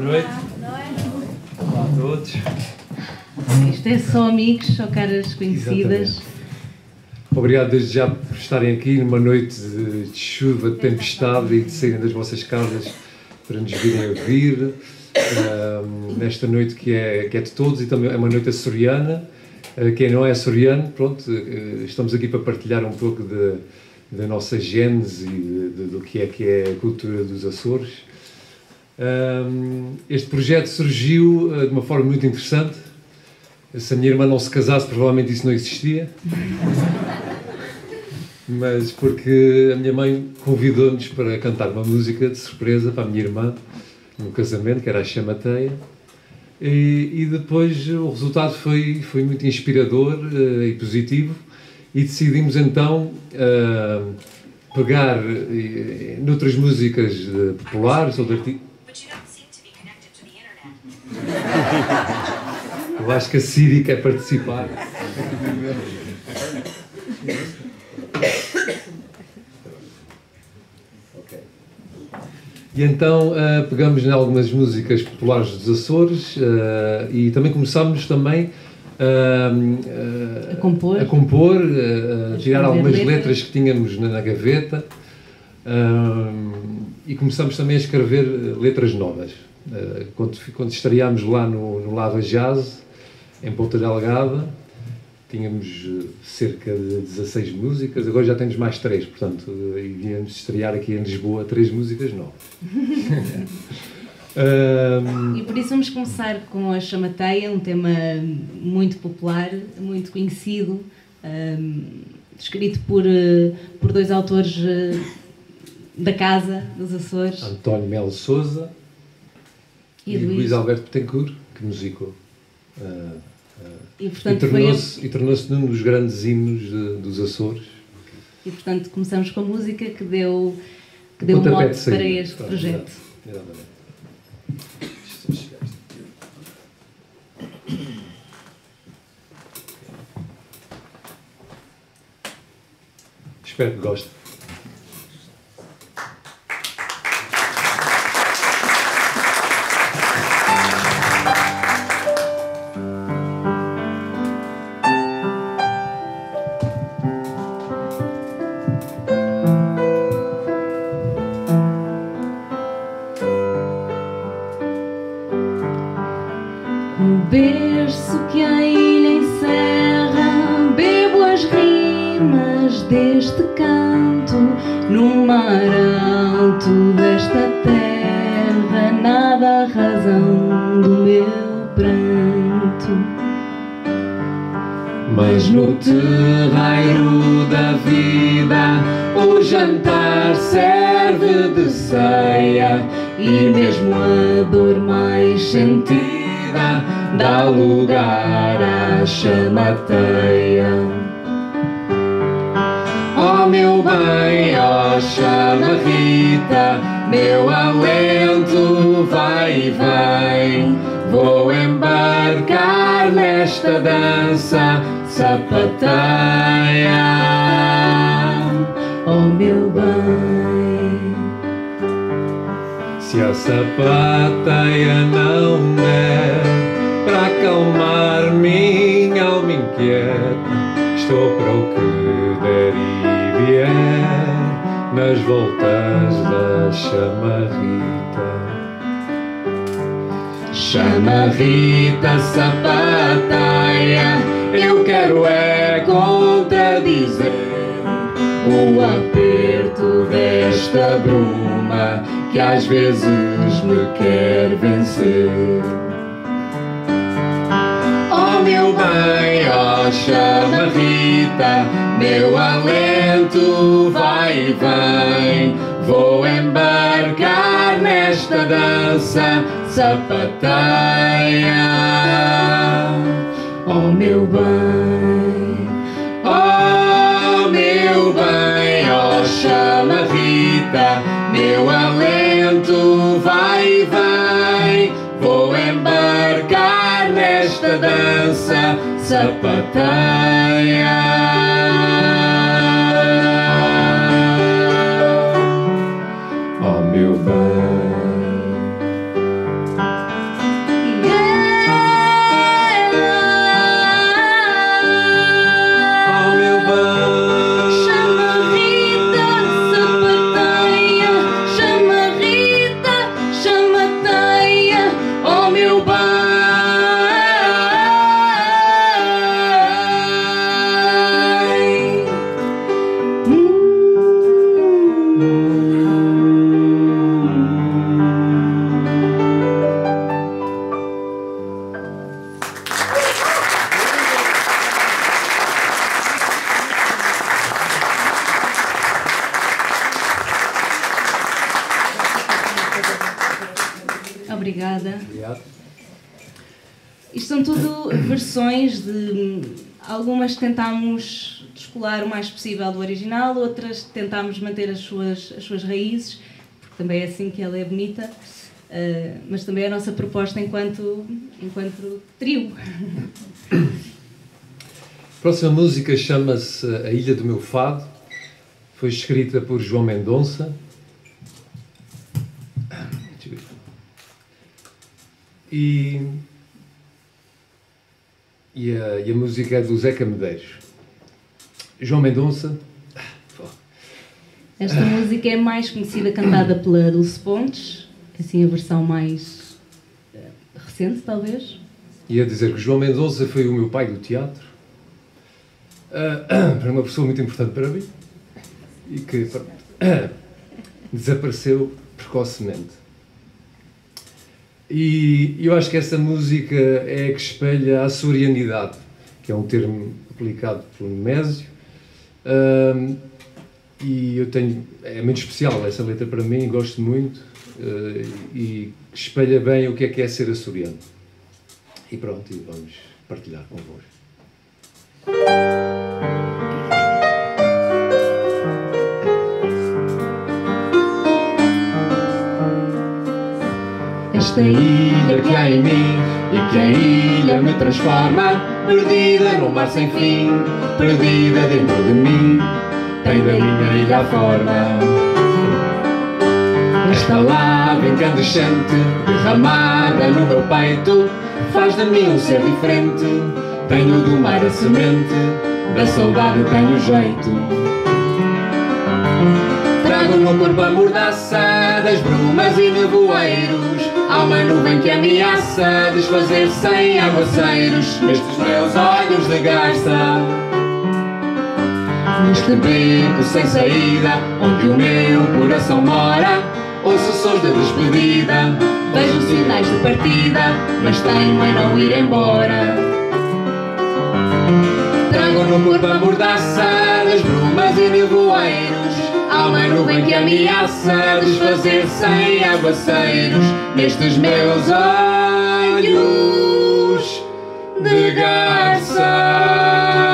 noite. Olá a todos. Isto é só amigos, só caras conhecidas. Exatamente. Obrigado desde já por estarem aqui numa noite de chuva, de tempestade e de saírem das vossas casas para nos virem ouvir. Nesta noite que é de todos e também é uma noite açoriana. Quem não é açoriano, pronto, estamos aqui para partilhar um pouco da nossa gênese e do que é a cultura dos Açores. Este projeto surgiu de uma forma muito interessante. Se a minha irmã não se casasse, provavelmente isso não existia. Mas porque a minha mãe convidou-nos para cantar uma música de surpresa para a minha irmã, num casamento, que era a Chamateia. E depois o resultado foi muito inspirador e positivo, e decidimos então pegar noutras músicas populares ou de artistas. Eu acho que a Siri quer participar. E então pegamos em algumas músicas populares dos Açores e também começámos a compor, a tirar algumas letras que tínhamos na gaveta, e começámos também a escrever letras novas. Quando estreámos lá no Lava Jazz, em Ponta Delgada, tínhamos cerca de 16 músicas, agora já temos mais 3, portanto, e viemos estrear aqui em Lisboa 3 músicas novas. E por isso vamos começar com a Chamateia, um tema muito popular, muito conhecido, escrito por 2 autores da casa dos Açores. António Melo Sousa e Luís Alberto Betancourt, que musicou. E tornou-se num dos grandes hinos dos Açores. E portanto começamos com a música que deu um mote para este projeto. Exatamente. Espero que gostem. Berço que a ilha encerra, bebo as rimas deste canto, no mar alto desta terra, nada a razão do meu pranto. Mas no terreiro da vida o jantar serve de ceia, e mesmo a dor mais sentida dá lugar à chamateia. Oh meu bem, oh chama Rita, meu alento vai e vem, vou embarcar nesta dança sapateia. Oh meu bem, se a sapateia não der para acalmar minha alma inquieta, estou para o que der e vier nas voltas da chamarrita. Chamarrita sapateia, eu quero é contradizer o aperto desta bruma que às vezes me quer vencer. Oh meu bem, oh chamarrita, meu alento vai e vem, vou embarcar nesta dança sapateia. Oh meu bem, oh meu bem, oh chamarrita, meu alento vai e vem, vou embarcar nesta dança sapateia. Oh meu bem, Obrigada. Obrigado. Isto são tudo versões de... Algumas tentámos descolar o mais possível do original, outras tentámos manter as suas raízes, porque também é assim que ela é bonita, mas também é a nossa proposta enquanto trio. A próxima música chama-se A Ilha do Meu Fado. Foi escrita por João Mendonça. E a música é do Zeca Medeiros. João Mendonça. Esta música é mais conhecida, cantada pela Dulce Pontes, assim a versão mais recente, talvez. Ia dizer que João Mendonça foi o meu pai do teatro. Foi uma pessoa muito importante para mim e que desapareceu precocemente. E eu acho que essa música é a que espelha a açorianidade, que é um termo aplicado por Nemésio. E é muito especial essa letra para mim, gosto muito, e espelha bem o que é ser açoriano. E pronto, e vamos partilhar convosco. Esta ilha que há em mim e que a ilha me transforma, perdida num mar sem fim, perdida dentro de mim, tem da minha ilha a forma. Esta lava incandescente derramada no meu peito faz de mim um ser diferente. Tenho do mar a semente, da saudade tenho jeito. Trago no corpo a mordaça das brumas e nevoeiros. Há uma nuvem que ameaça desfazer-se em aguaceiros. Nestes meus olhos de garça, neste beco sem saída, onde o meu coração mora, ouço sons de despedida, vejo sinais de partida, mas teimo em não ir embora. Trago no corpo a mordaça das brumas e nevoeiros. Há uma nuvem que ameaça desfazer-se em aguaceiros. Nestes meus olhos de garça.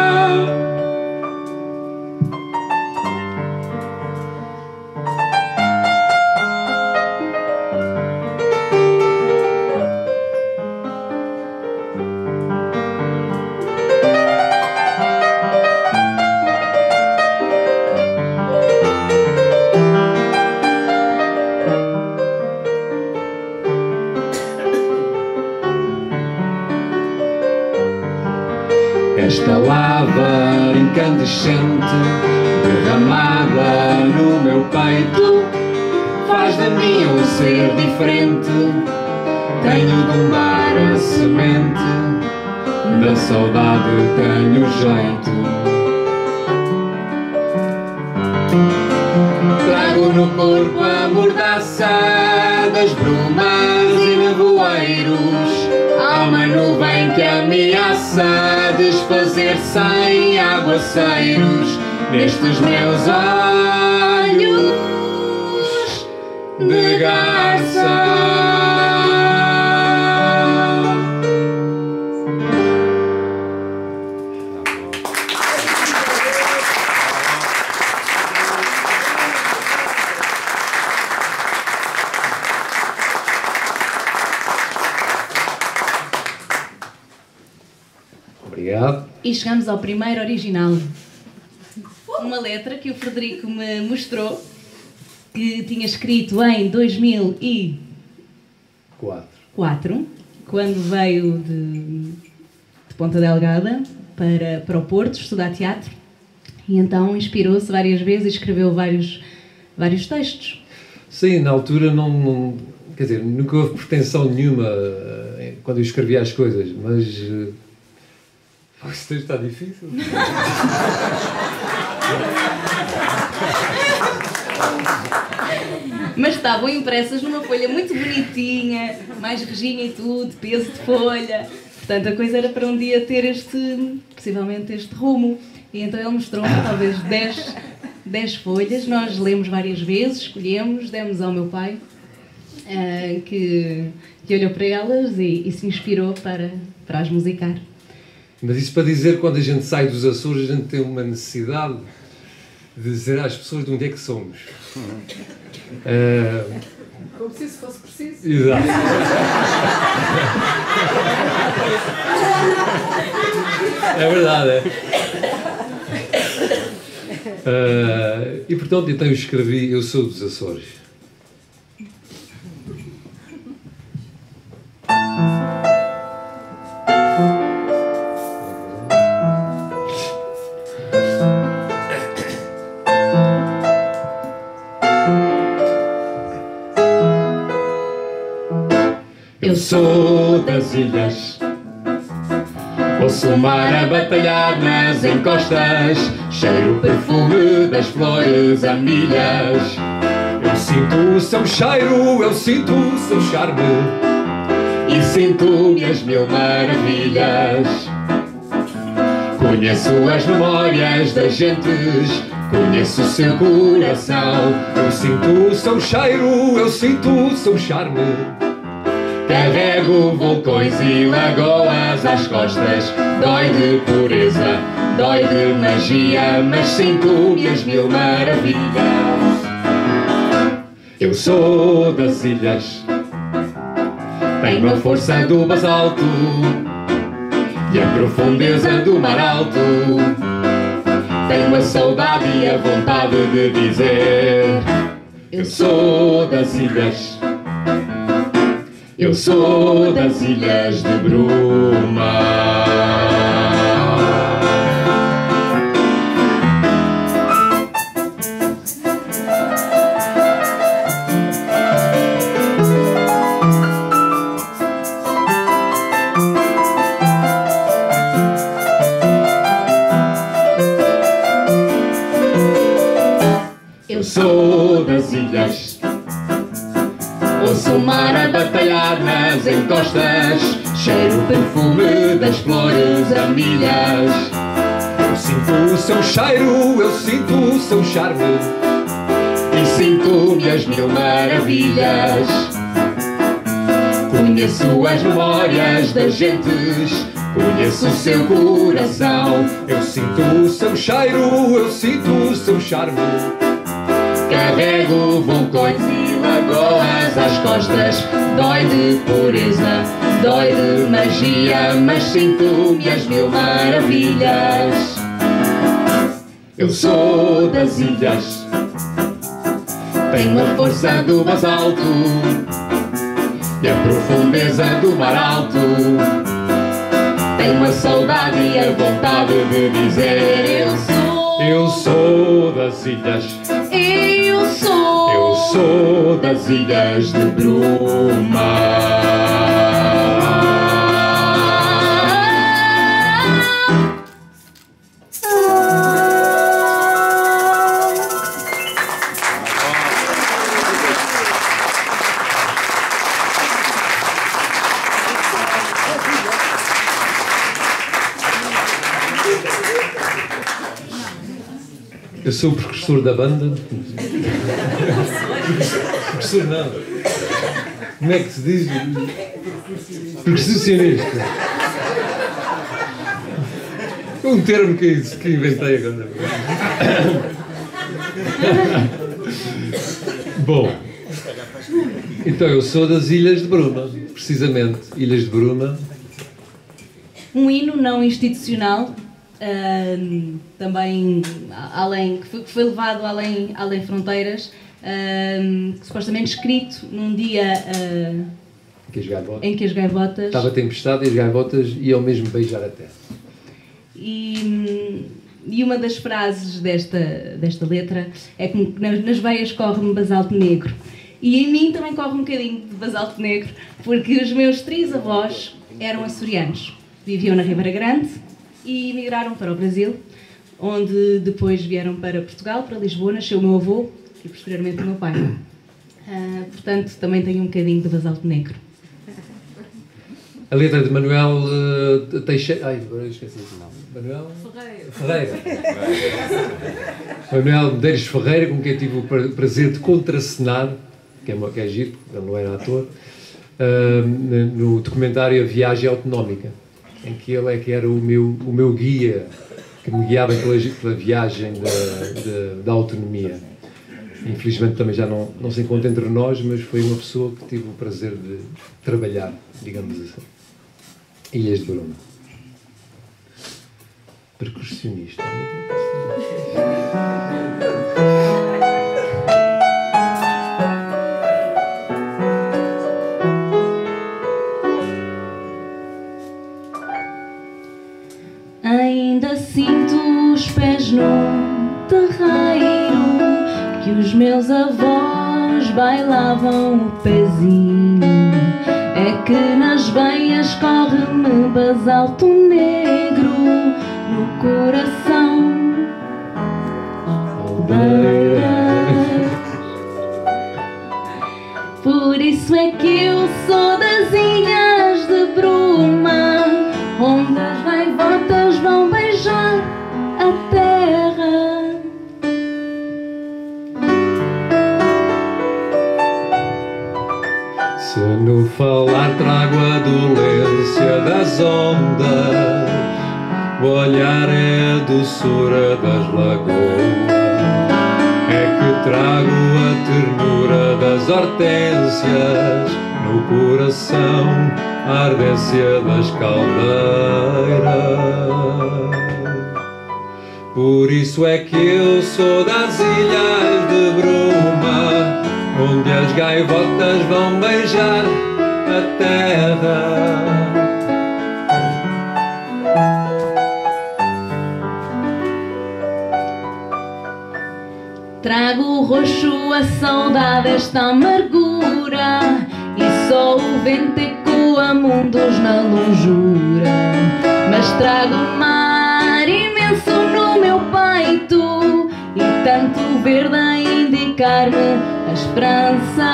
Esta lava incandescente derramada no meu peito faz de mim um ser diferente. Tenho do mar a semente, da saudade tenho jeito. Trago no corpo a mordaça das brumas e nevoeiros. Há uma nuvem que ameaça desfazer-se em aguaceiros. Nestes meus olhos de garça. E chegamos ao primeiro original. Uma letra que o Frederico me mostrou, que tinha escrito em 2004, quando veio de Ponta Delgada para o Porto estudar teatro. E então inspirou-se várias vezes e escreveu vários textos. Sim, na altura não quer dizer, nunca houve pretensão nenhuma quando eu escrevia as coisas, mas esse texto está difícil. Mas estavam impressas numa folha muito bonitinha, mais rejinha e tudo, peso de folha. Portanto, a coisa era para um dia ter possivelmente este rumo. E então ele mostrou-me talvez 10 folhas, nós lemos várias vezes, escolhemos, demos ao meu pai. que olhou para elas e se inspirou para as musicar. Mas isso para dizer que quando a gente sai dos Açores, a gente tem uma necessidade de dizer às pessoas de onde é que somos. Como se isso fosse preciso. Exato. É verdade, é. E portanto, então eu escrevi Eu Sou dos Açores. Eu sou das ilhas, ouço o mar a batalhar nas encostas, cheiro o perfume das flores a milhas. Eu sinto o seu cheiro, eu sinto o seu charme E sinto-me as mil maravilhas. Conheço as memórias das gentes, conheço o seu coração. Eu sinto o seu cheiro, eu sinto o seu charme. Carrego vulcões e lagoas às costas. Dói de pureza, dói de magia, mas sinto-me as mil maravilhas. Eu sou das ilhas, Tenho a força do basalto e a profundeza do mar alto. Tenho a saudade e a vontade de dizer: eu sou das ilhas. Eu sou das ilhas de Bruma. Eu sou das ilhas, ouço o mar a batalhar nas encostas, cheiro o perfume das flores a milhas. eu sinto o seu cheiro, eu sinto o seu charme. E sinto-me as mil maravilhas. Conheço as memórias das gentes, conheço o seu coração. Eu sinto o seu cheiro, eu sinto o seu charme. Carrego vulcões e lagoas às costas. Dói de pureza, dói de magia, mas sinto-me as mil maravilhas. Eu sou das ilhas, tenho a força do basalto e a profundeza do mar alto. Tenho a saudade e a vontade de dizer: Eu sou das ilhas, eu sou das ilhas de Bruma. eu sou o precursor da banda. Precursor não. Como é que se diz? Percussionista. Um termo que inventei agora. Bom, então eu sou das Ilhas de Bruma, precisamente, Ilhas de Bruma. Um hino não institucional, também que foi levado além fronteiras, supostamente escrito num dia em que as gaivotas... Estava tempestade e as gaivotas iam mesmo beijar a terra. E uma das frases desta letra é que nas veias corre-me basalto negro. E em mim também corre um bocadinho de basalto negro, porque os meus trisavós eram açorianos. Viviam na Ribeira Grande e emigraram para o Brasil, onde depois vieram para Portugal, para Lisboa, nasceu o meu avô e posteriormente o meu pai. Portanto, também tenho um bocadinho de basalto negro. A letra de Manuel Teixeira... Ai, agora eu esqueci o nome. Manuel... Ferreira. Manuel Medeiros Ferreira, com quem tive o prazer de contracenar, que é giro, porque ele não era ator, no documentário A Viagem Autonómica, em que ele é que era o meu guia, que me guiava pela viagem da autonomia. Infelizmente também já não se encontra entre nós, mas foi uma pessoa que tive o prazer de trabalhar, digamos assim. Ilhas de Bruma. Percussionista. Ainda sinto os pés no terreiro que os meus avós bailavam o pezinho. É que nas veias corre-me basalto negro no coração. Por isso é que eu sou das Ilhas de Bruma, onde as gaivotas vão beijar a terra. Se no falar trago a dolência das ondas, o olhar é a doçura das lagoas, é que trago a ternura das hortênsias, no coração a ardência das caldeiras. Por isso é que eu sou das Ilhas de Bruma, onde as gaivotas vão beijar a terra. Trago o roxo, a saudade, esta amargura, e só o vento ecoa mundos na longura. Mas trago o mar imenso no meu peito, e tanto verde a indicar-me a esperança.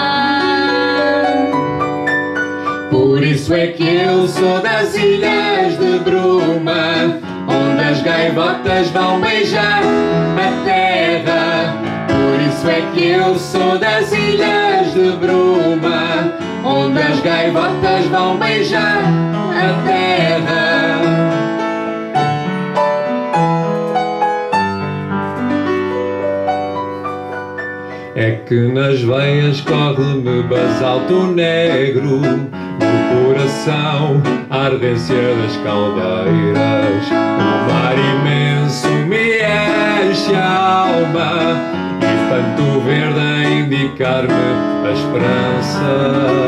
Por isso é que eu sou das Ilhas de Bruma, onde as gaivotas vão beijar a terra. Por isso é que eu sou das Ilhas de Bruma, onde as gaivotas vão beijar a terra. É que nas veias corre-me basalto negro, no coração a ardência das caldeiras. O mar imenso me enche a alma, e tanto verde a indicar-me a esperança.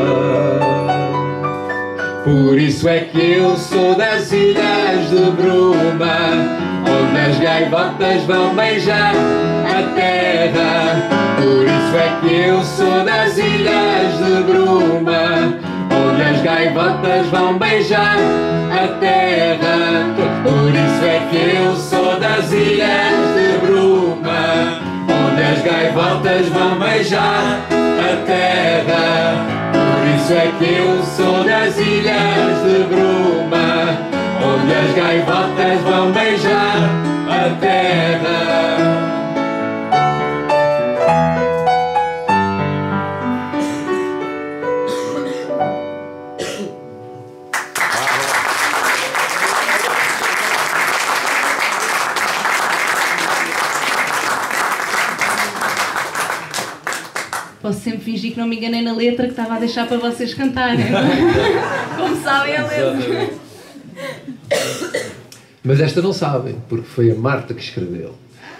Por isso é que eu sou das Ilhas de Bruma, onde as gaivotas vão beijar a terra. Por isso é que eu sou das Ilhas de Bruma, onde as gaivotas vão beijar a terra. Por isso é que eu sou das Ilhas de Bruma, onde as gaivotas vão beijar a terra. Por isso é que eu sou das Ilhas de Bruma, onde as gaivotas vão beijar a terra. Posso sempre fingir que não me enganei na letra, que estava a deixar para vocês cantarem. Como sabem a letra. Mas esta não sabem, porque foi a Marta que escreveu.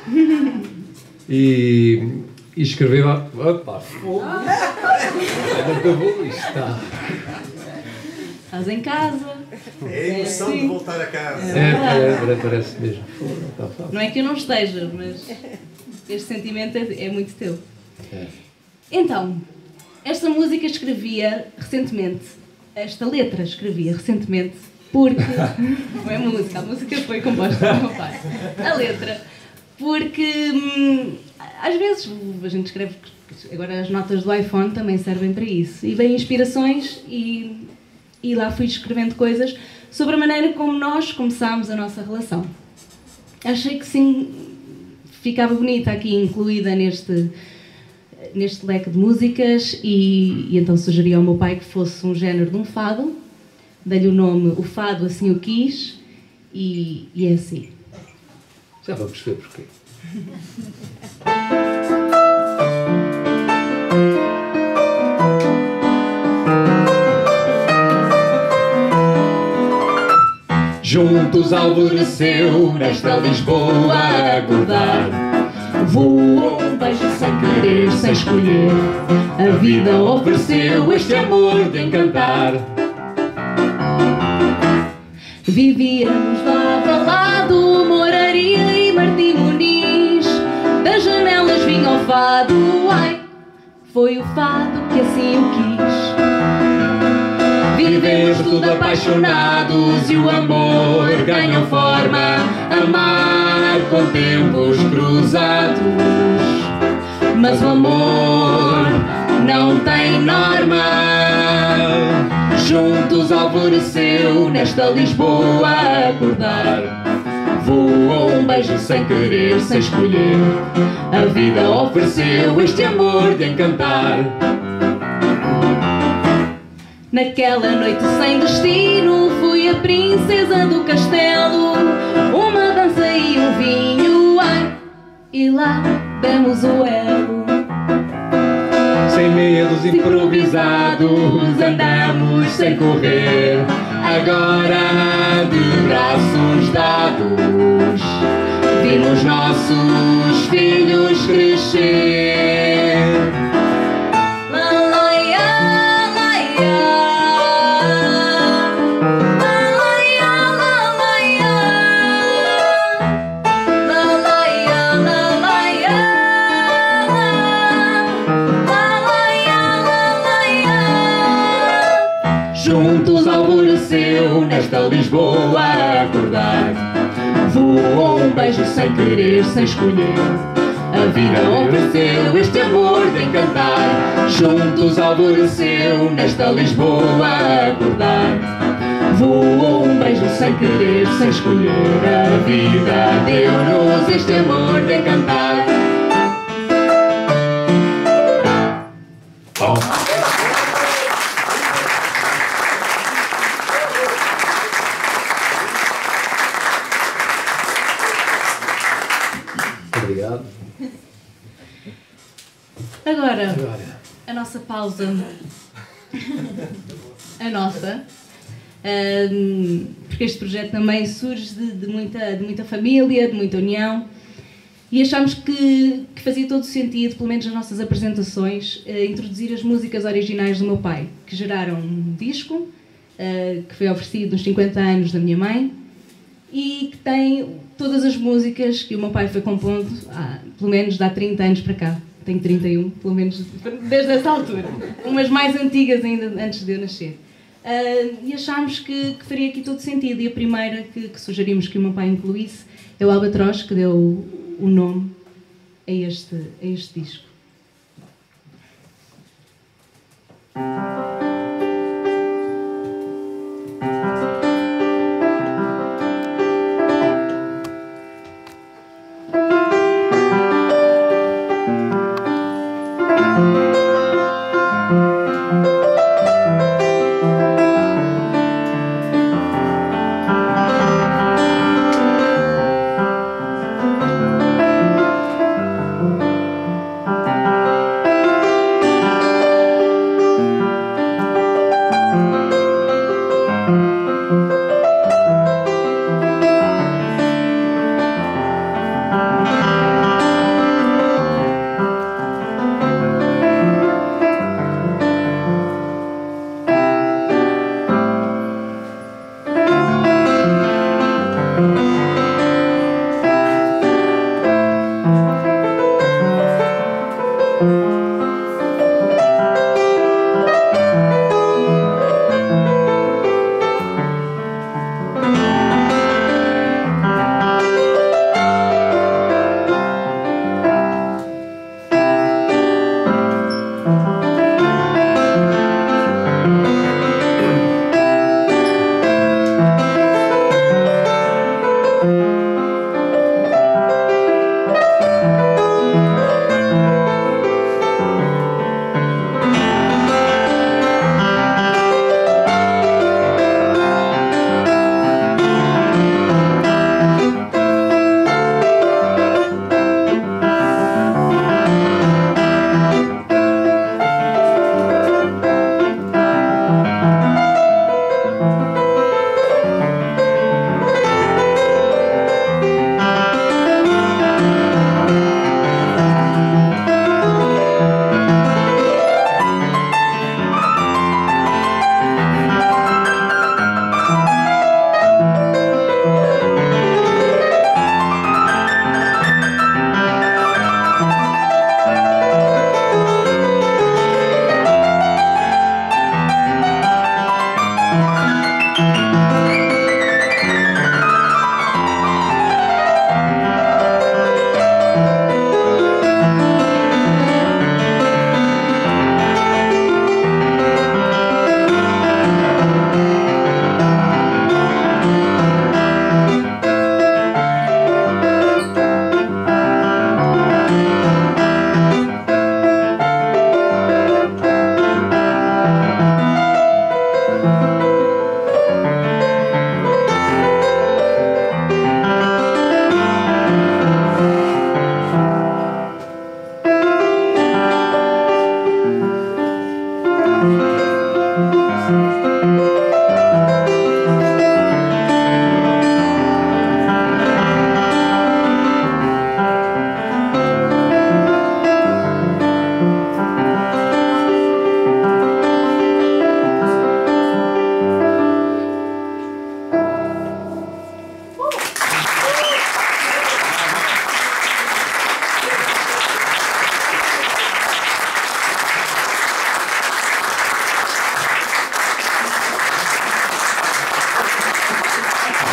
E escreveu... Opa, fogo! Acabou, isto está... Estás em casa. É a emoção de voltar a casa. Parece mesmo. Fogo, não está fácil. Não é que eu não esteja, mas este sentimento é muito teu. É. Então, esta música escrevia recentemente, esta letra escrevia recentemente, porque... Não é música, a música foi composta pelo meu pai. A letra, porque às vezes a gente escreve, agora as notas do iPhone também servem para isso, e vêm inspirações e lá fui escrevendo coisas sobre a maneira como nós começámos a nossa relação. Achei que sim, ficava bonita aqui incluída neste leque de músicas e então sugeri ao meu pai que fosse um género de um fado. Dei-lhe o nome O Fado Assim O Quis e é assim. Já vamos ver porquê. Juntos alvoreceu nesta Lisboa a acordar. Voou um beijo sem querer, sem escolher. A vida ofereceu este amor de encantar. Vivíamos lado a lado, Moraria e Martim Muniz. Das janelas vinha o fado, ai, foi o fado que assim o quis. Vivemos tudo apaixonados e o amor ganhou forma. Amar com tempos cruzados. Mas o amor não tem norma. Juntos alvoreceu nesta Lisboa a acordar. Voou um beijo sem querer, sem escolher. A vida ofereceu este amor de encantar. Naquela noite sem destino fui a princesa do castelo. Uma dança e um vinho, ai, e lá demos o elo. Sem medos improvisados andamos sem correr. Agora de braços dados vimos nossos filhos crescer. Juntos alvoreceu nesta Lisboa a acordar. Voou um beijo sem querer, sem escolher. A vida ofereceu este amor de encantar. Juntos alvoreceu nesta Lisboa a acordar. Voou um beijo sem querer, sem escolher. A vida deu-nos este amor de encantar. Obrigado. Agora, a nossa pausa. A nossa. Porque este projeto também surge de muita família, de muita união. E achámos que fazia todo sentido, pelo menos nas nossas apresentações, introduzir as músicas originais do meu pai, que geraram um disco, que foi oferecido nos 50 anos da minha mãe, e que tem todas as músicas que o meu pai foi compondo, pelo menos há 30 anos para cá. Tenho 31, pelo menos desde essa altura. Umas mais antigas ainda, antes de eu nascer. E achámos que faria aqui todo sentido. E a primeira que sugerimos que o meu pai incluísse é o Albatroz, que deu o nome a este disco.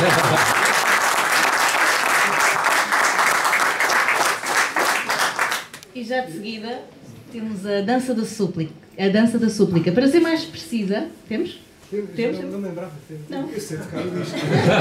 E já de seguida temos a dança da súplica. A dança da súplica. Para ser mais precisa, temos? Temos? Não me lembrava. Não. Eu sei tocar isto.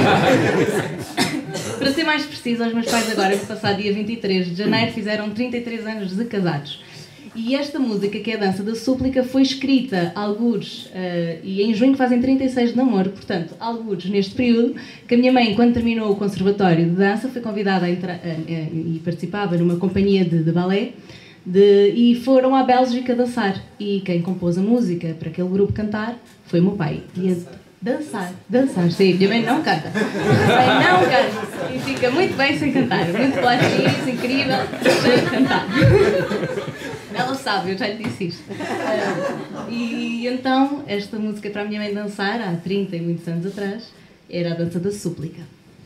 Para ser mais preciso, os meus pais agora, no passado dia 23 de janeiro, fizeram 33 anos de casados. E esta música, que é a Dança da Súplica, foi escrita algures, e em junho fazem 36 de namoro, portanto, algures neste período, que a minha mãe, quando terminou o conservatório de dança, foi convidada a entrar, e participava numa companhia de balé, e foram à Bélgica dançar. E quem compôs a música para aquele grupo cantar foi o meu pai. E dançar, sim, minha mãe não canta. Minha mãe não canta. E fica muito bem sem cantar. Muito plastiz, incrível, sem cantar. Ela sabe, eu já lhe disse isto. E então, esta música para a minha mãe dançar, há 30 e muitos anos atrás, era a Dança da Súplica.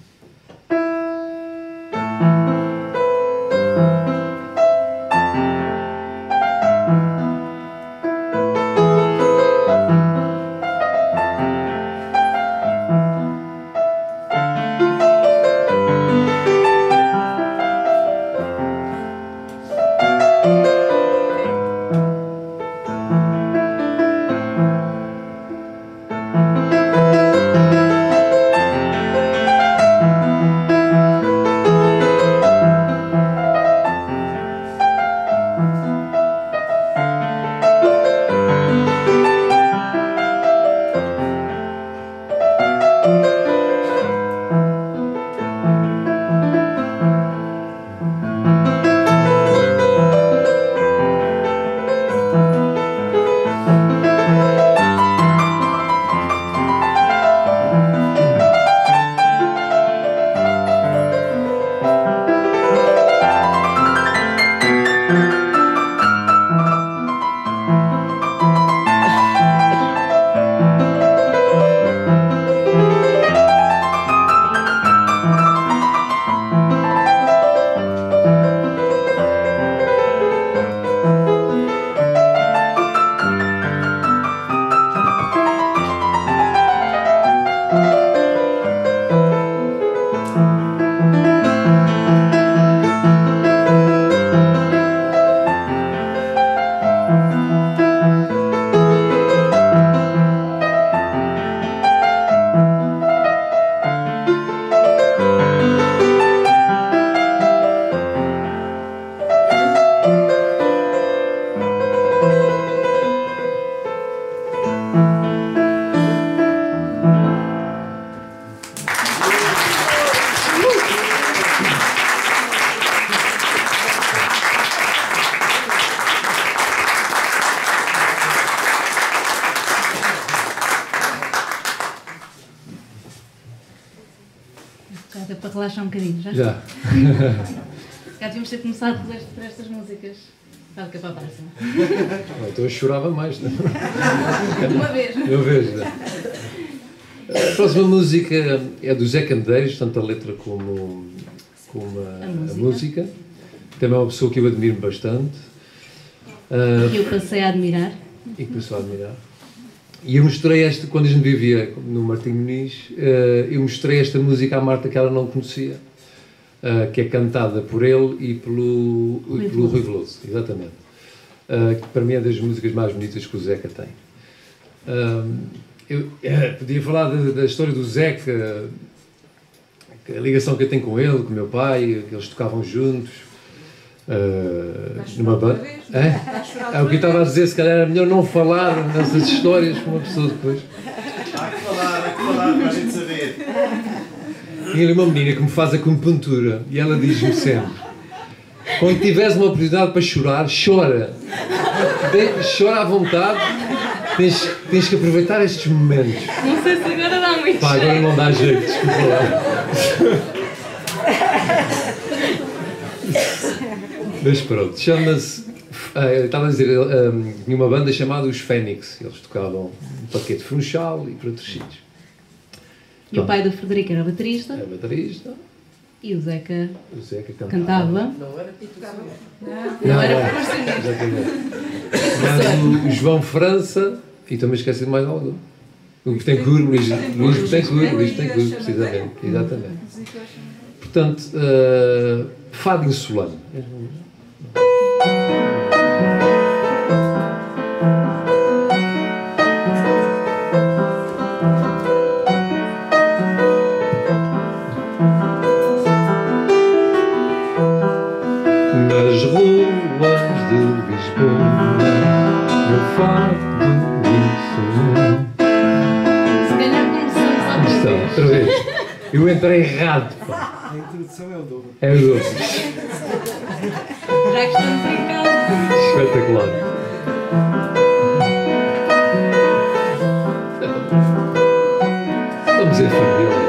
Para relaxar um bocadinho, já? Já. Já devíamos ter começado por estas músicas. Sabe que é para a próxima. Então eu chorava mais. Não? Uma vez. Uma vez, não. A próxima música é do Zé Candeiros, tanto a letra como a música. Também é uma pessoa que eu admiro bastante. Que eu passei a admirar. E que passou a admirar. E eu mostrei esta, quando a gente vivia no Martim Muniz, eu mostrei esta música à Marta que ela não conhecia, que é cantada por ele e pelo Rui Veloso, exatamente. Que para mim é das músicas mais bonitas que o Zeca tem. Eu podia falar da história do Zeca, a ligação que eu tenho com ele, com o meu pai, que eles tocavam juntos. Numa banda. É o que eu estava a dizer, se calhar era melhor não falar nessas histórias com uma pessoa depois. Há que falar para a gente saber. Tinha ali uma menina que me faz acupuntura e ela diz-me sempre: quando tiveres uma oportunidade para chorar, chora. Chora à vontade, tens que aproveitar estes momentos. Não sei se agora dá muito Pá, agora não dá jeito, desculpa lá. Mas pronto, chama-se. Eu estava a dizer, tinha uma banda chamada Os Fénix, eles tocavam no Paquete Funchal e para outros sítios. E o pai do Frederico era baterista. Era baterista. E o Zeca cantava. Não era tocava. Não era proporcionista. Mas o João França, e também esqueci de mais algum. O Betancourt, Luís Betancourt, precisamente. Exatamente. Portanto, fado insolano. Nas ruas de Lisboa, meu fado insolano. Se calhar começamos outra vez. Outra vez. Eu entrei errado. Pá. A introdução é o dobro. É o dobro. Já que estamos em casa. Espetacular. Vamos em família.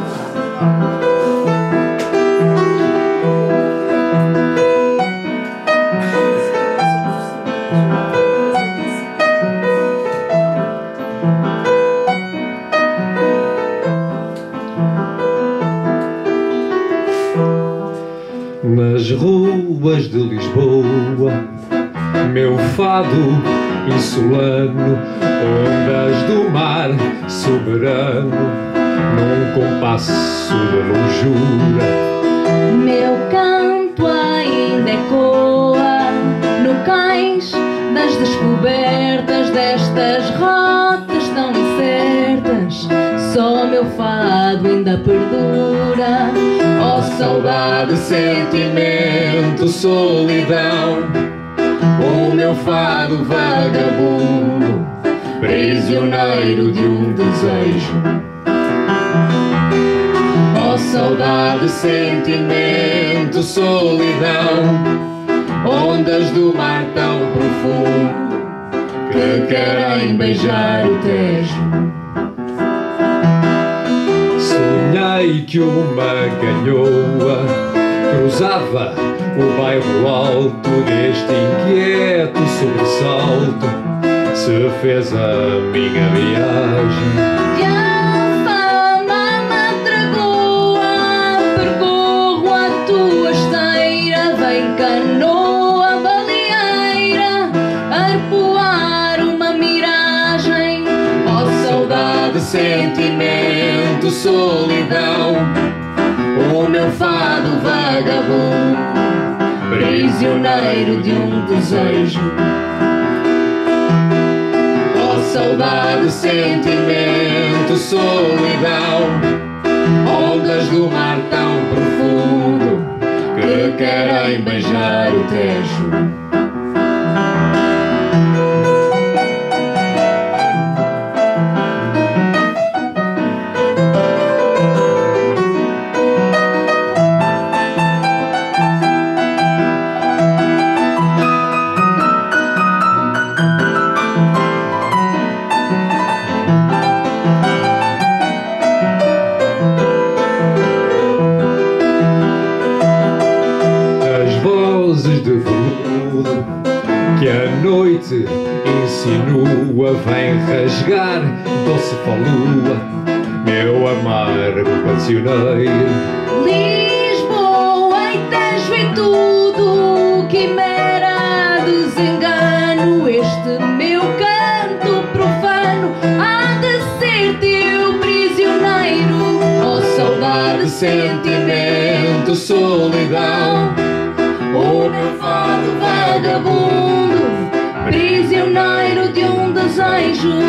Nas ruas de Lisboa, meu fado insolano, ondas do mar soberano, num compasso de longura. Meu canto ainda ecoa no cais das descobertas destas rotas tão incertas. Só meu fado ainda perdura. Ó saudade, sentimento, solidão, o meu fado vagabundo, prisioneiro de um desejo. Ó saudade, sentimento, solidão, ondas do mar tão profundo que querem beijar o Tejo. Sonhei que uma ganhoa cruzava o bairro alto deste inquieto sobressalto. Se fez a minha viagem. E a fama me tragoa, percorro a tua esteira, vem canoa baleeira, arpoar uma miragem. Ó saudade, sentimento, solidão, o meu fado vagabundo, prisioneiro de um desejo. Ó saudade, sentimento, solidão, ondas do mar tão profundo que querem beijar o Tejo. Insinua, vem rasgar doce falua, meu amargo cancioneiro. Lisboa e Tejo e tudo, quimera, desengano, este meu canto profano há de ser teu prisioneiro. Ó saudade, sentimento, solidão, o meu fado vagabundo, prisioneiro de um desejo.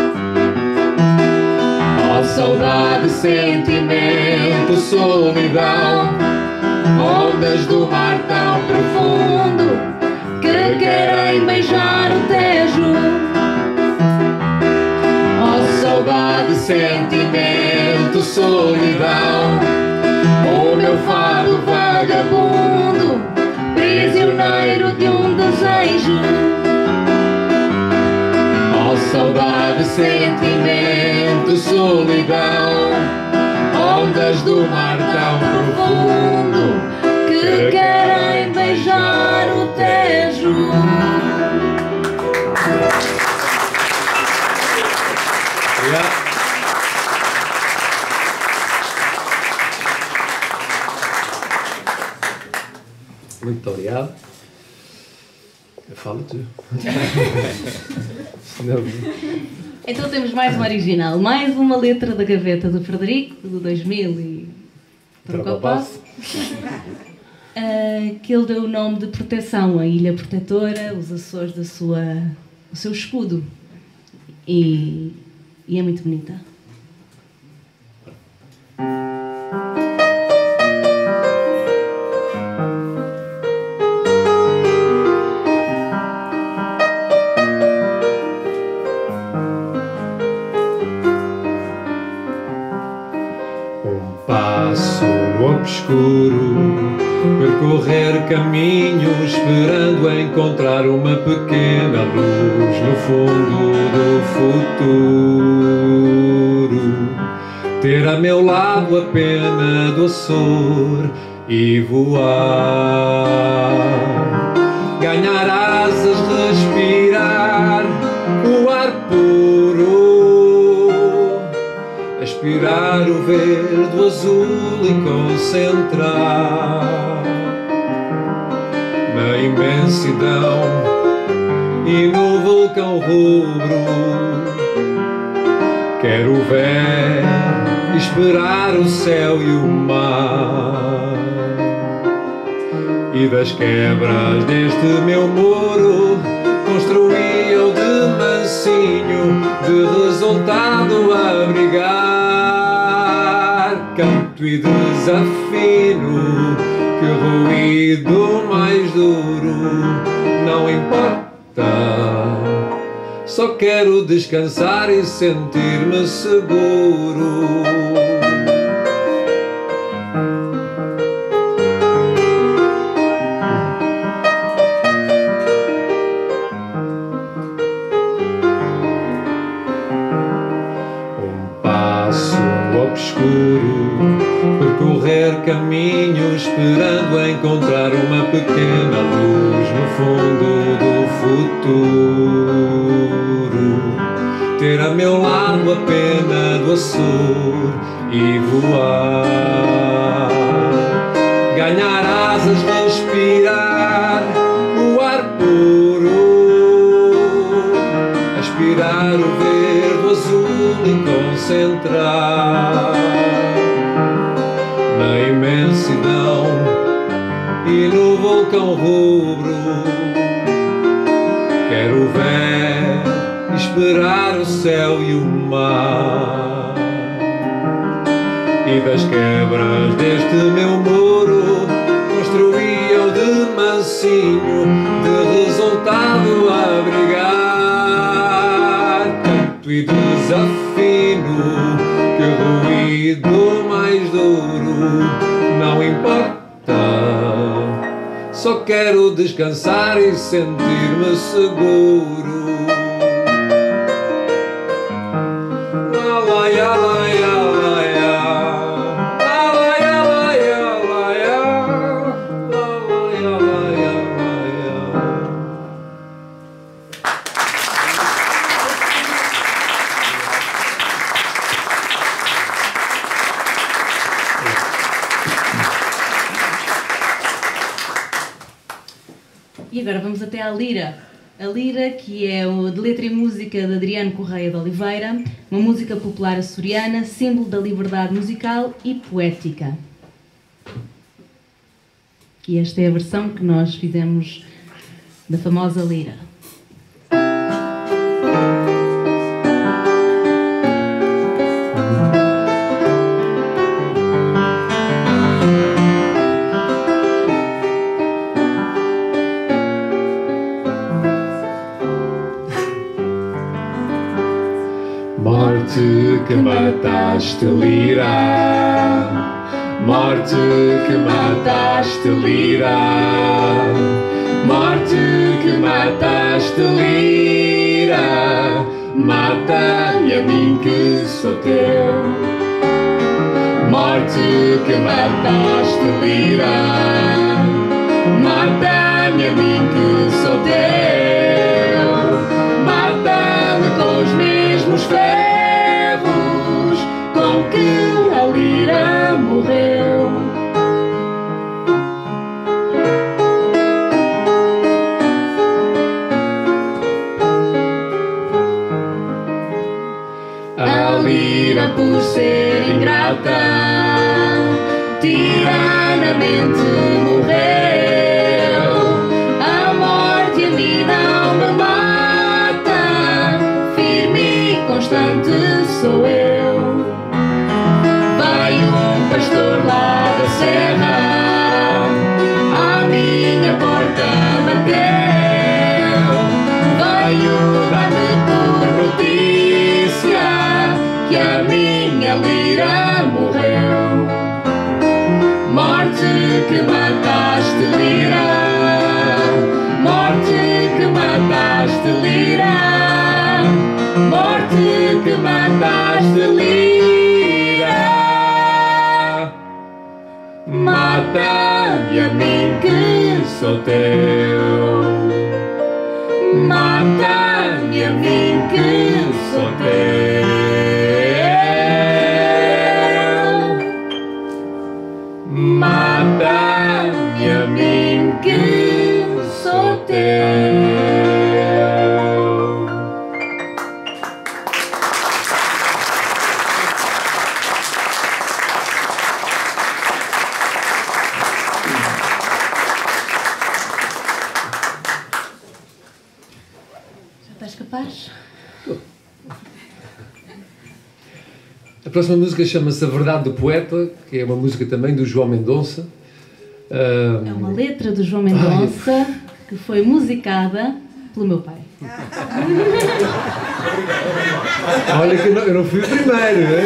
Ó saudade, sentimento, solidão, ondas do mar tão profundo que querem beijar o Tejo. Ó saudade, sentimento, solidão, o meu fado vagabundo, prisioneiro de um desejo. Ó saudade, sentimento, solidão, ondas do mar tão profundo que querem beijar o Tejo. Obrigado. Muito obrigado. Fala tu. Não. Então temos mais um original, mais uma letra da gaveta do Frederico, do 2000 e... Trocopasso. Que ele deu o nome de proteção, a Ilha Protetora, os Açores do seu escudo. E é muito bonita. Passo no obscuro, percorrer caminhos, esperando encontrar uma pequena luz no fundo do futuro. Ter a meu lado a pena do Açor e voar, ganhar asas, respirar o ar puro, aspirar o verde, o azul e concentrar na imensidão e no vulcão rubro. Quero ver, esperar o céu e o mar, e das quebras deste meu muro construí-o de mansinho, de resultado abrigar canto e desafino, que ruído mais duro não importa, só quero descansar e sentir-me seguro. Percorrer caminhos, esperando encontrar uma pequena luz no fundo do futuro. Ter a meu lado a pena do Açor e voar, ganhar asas, respirar o ar puro, aspirar o verde, o azul e concentrar na imensidão e no vulcão rubro. Quero ver, esperar o céu e o mar, e das quebras deste meu muro construí-o de mansinho, de resultado abrigar canto e desafino, que ruído mais duro não importa, só quero descansar e sentir-me seguro. E agora vamos até à Lira. A Lira, que é de letra e música de Adriano Correia de Oliveira, uma música popular açoriana, símbolo da liberdade musical e poética. E esta é a versão que nós fizemos da famosa Lira. Morte que mataste, Lira, morte que mataste, Lira, morte que mataste, Lira, mata-me a mim que sou teu. Morte que mataste, Lira, mata-me a mim que sou teu. Mata-me com os mesmos ferros com que a Lira morreu. A lira por ser ingrata tiranamente morreu. A morte a mim não me mata, firme e constante sou eu. Veio um pastor lá da serra, à minha porta bateu. Veio dar-me por notícia que a minha lira morreu. Morte que mataste, lira, morte que mataste, lira, morte que mataste, lira. Mata-me a mim que sou teu, mata-me a mim que sou teu. Mata-me a mim que sou teu. Já estás capaz? A próxima música chama-se A Verdade do Poeta, que é uma música também do João Mendonça. É uma letra do João Mendonça que foi musicada pelo meu pai. Olha que eu não fui o primeiro, né?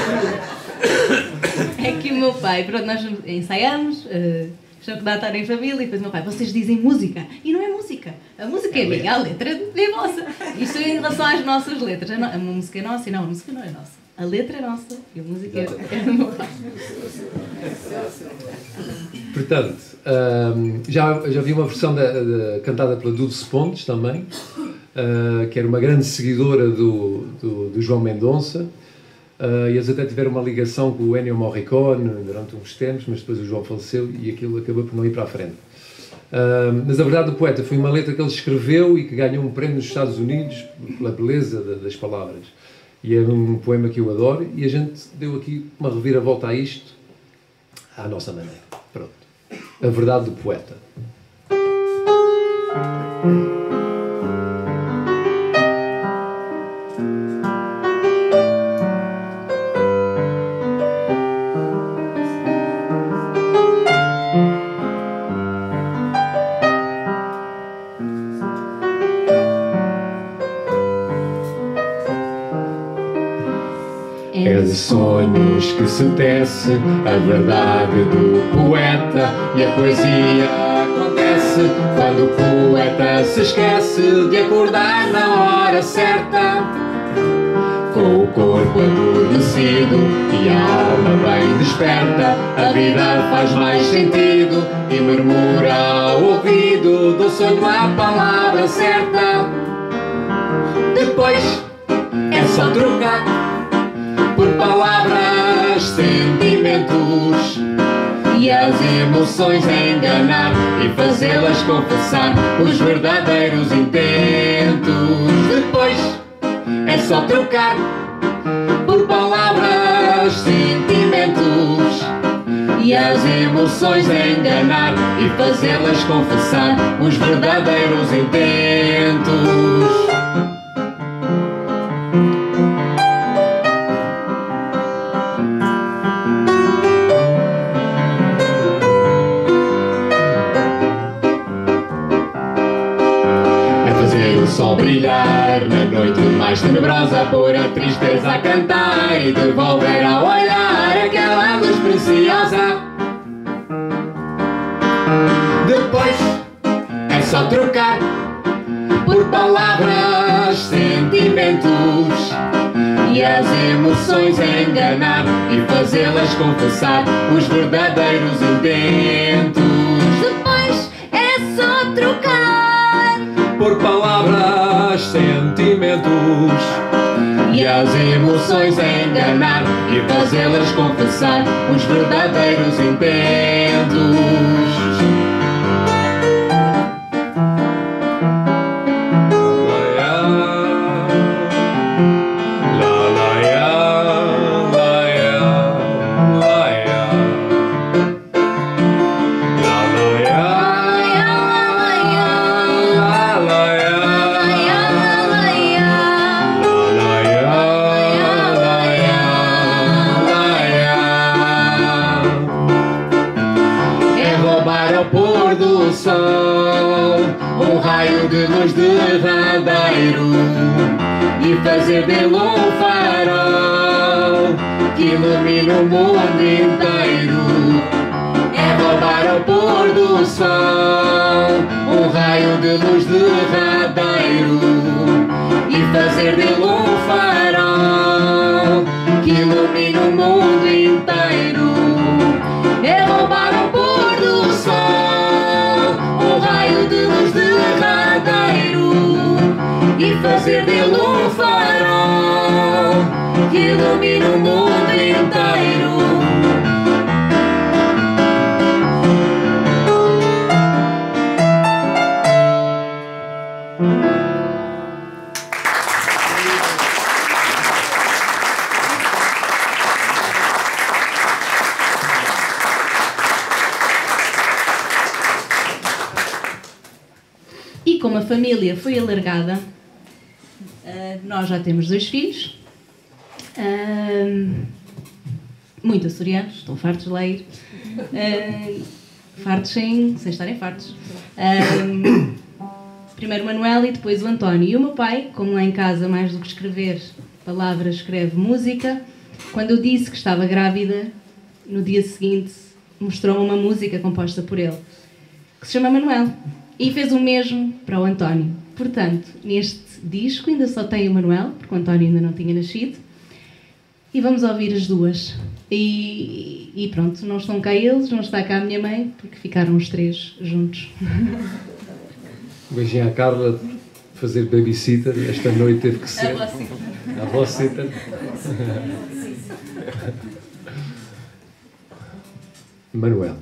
É que o meu pai, pronto, nós ensaiamos, achamos que dá a estar em família, e depois o meu pai, vocês dizem música, e não é música, a música é minha, a letra é vossa. Isto em relação às nossas letras, a música é nossa e não, a música não é nossa. A letra é nossa e a música é do meu pai. Portanto, já vi uma versão cantada pela Dulce Pontes também, que era uma grande seguidora do João Mendonça, e eles até tiveram uma ligação com o Ennio Morricone durante uns tempos, mas depois o João faleceu e aquilo acabou por não ir para a frente. Mas A Verdade do Poeta foi uma letra que ele escreveu e que ganhou um prémio nos Estados Unidos pela beleza das palavras. E é um poema que eu adoro e a gente deu aqui uma reviravolta a isto à nossa maneira. Pronto. A Verdade do Poeta. É de sonhos que se tece a verdade do poeta, e a poesia acontece quando o poeta se esquece de acordar na hora certa. Com o corpo adormecido e a alma bem desperta, a vida faz mais sentido e murmura ao ouvido do sonho a palavra certa. Depois é só trocar por palavras, sentimentos e as emoções enganar e fazê-las confessar os verdadeiros intentos. Depois é só trocar por palavras, sentimentos e as emoções enganar e fazê-las confessar os verdadeiros intentos. Sol brilhar na noite mais tenebrosa, pôr a tristeza a cantar e devolver ao olhar aquela luz preciosa. Depois é só trocar por palavras, sentimentos e as emoções enganar e fazê-las confessar os verdadeiros intentos. Depois é só trocar por palavras, sentimentos e as emoções enganar e fazê-las confessar os verdadeiros intentos. La la candeeiro e fazer dele um farol que ilumina o mundo inteiro. É roubar ao pôr do sol um raio de luz derradeiro e fazer dele um farol que ilumina o mundo inteiro. É roubar ao pôr do sol um raio de luz derradeiro e fazer dele um farol que ilumina o mundo inteiro. E como a família foi alargada, nós já temos 2 filhos, muito açorianos, estão fartos de ler, fartos sem estarem fartos. Primeiro o Manuel e depois o António. E o meu pai, como lá em casa mais do que escrever palavras, escreve música, quando eu disse que estava grávida, no dia seguinte mostrou-me uma música composta por ele, que se chama Manuel. E fez o mesmo para o António. Portanto, neste disco ainda só tem o Manuel, porque o António ainda não tinha nascido. E vamos ouvir as duas. E pronto, não estão cá eles, não está cá a minha mãe, porque ficaram os 3 juntos. Um beijinho à Carla, fazer babysitter. Esta noite teve que ser. A avó-sitter. Manuel.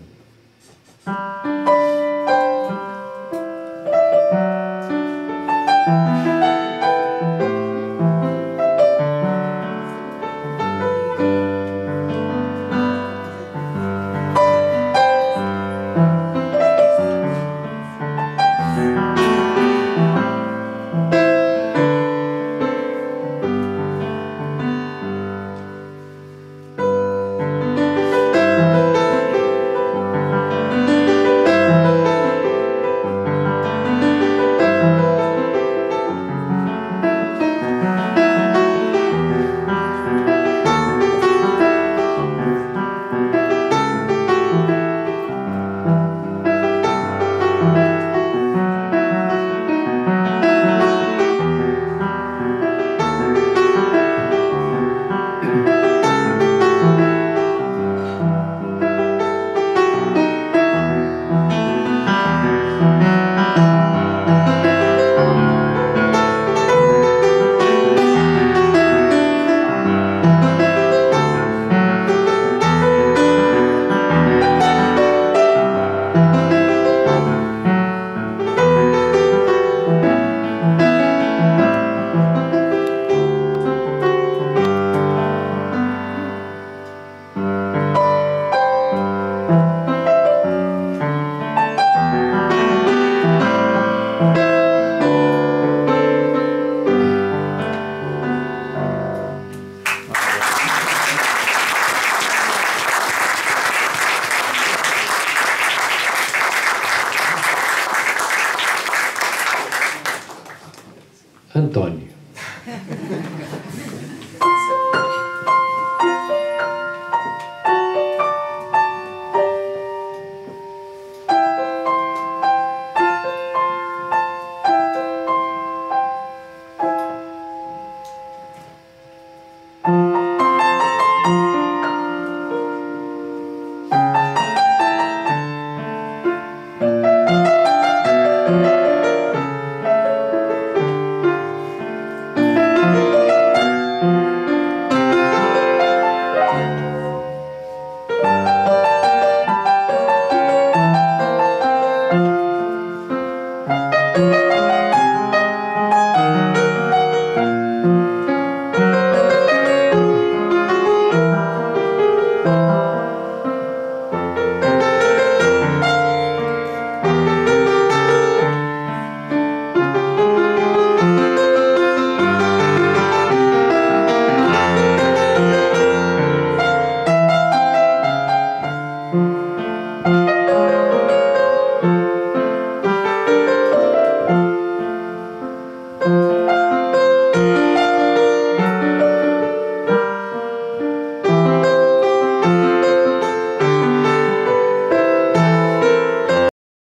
António.